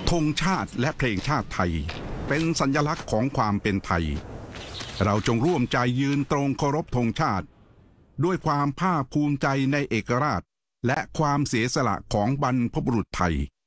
ธงชาติและเพลงชาติไทยเป็นสัญลักษณ์ของความเป็นไทยเราจงร่วมใจยืนตรงเคารพธงชาติด้วยความภาคภูมิใจในเอกราชและความเสียสละของบรรพบุรุษไทย